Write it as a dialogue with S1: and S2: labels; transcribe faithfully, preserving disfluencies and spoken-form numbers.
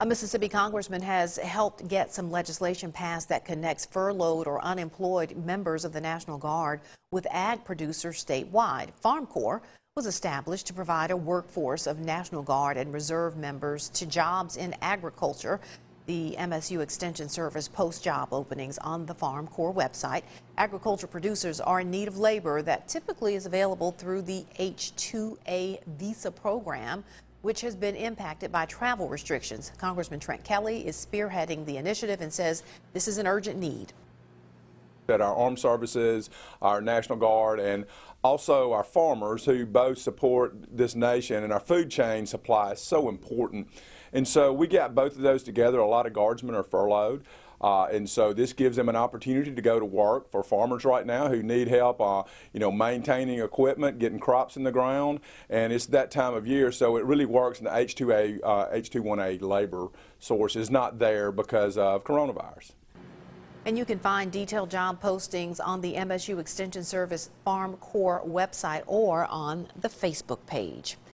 S1: A Mississippi congressman has helped get some legislation passed that connects furloughed or unemployed members of the National Guard with ag producers statewide. Farm Corps was established to provide a workforce of National Guard and Reserve members to jobs in agriculture. The M S U Extension Service posts job openings on the Farm Corps website. Agriculture producers are in need of labor that typically is available through the H two A visa program, which has been impacted by travel restrictions. Congressman Trent Kelly is spearheading the initiative and says this is an urgent need.
S2: That our armed services, our National Guard, and also our farmers who both support this nation, and our food chain supply is so important. And so we got both of those together. A lot of guardsmen are furloughed. Uh, and so this gives them an opportunity to go to work for farmers right now who need help, uh, you know, maintaining equipment, getting crops in the ground, and it's that time of year, so it really works. And the H two A, uh, H two one A labor source is not there because of coronavirus.
S1: And you can find detailed job postings on the M S U Extension Service Farm Corps website or on the Facebook page.